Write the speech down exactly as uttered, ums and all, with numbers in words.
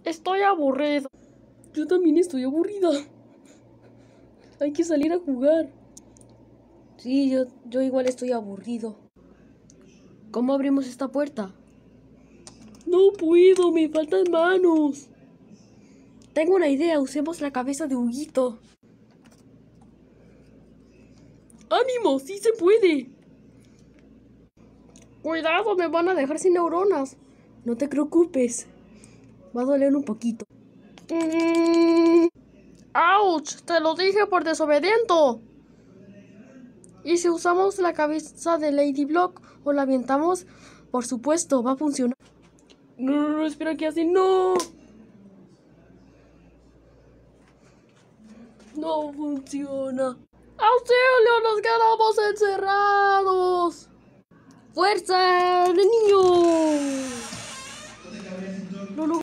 Estoy aburrido. Yo también estoy aburrida. Hay que salir a jugar. Sí, yo, yo igual estoy aburrido. ¿Cómo abrimos esta puerta? No puedo, me faltan manos. Tengo una idea, usemos la cabeza de Huguito. ¡Ánimo! ¡Sí se puede! Cuidado, me van a dejar sin neuronas. No te preocupes. Va a doler un poquito. Mm. ¡Auch! Te lo dije por desobediente. ¿Y si usamos la cabeza de Lady Block o la avientamos? Por supuesto, va a funcionar. No, no, no, espera, ¿qué hace? ¡No! No funciona. ¡Auxilio! ¡Nos quedamos encerrados! ¡Fuerza de niño! No lo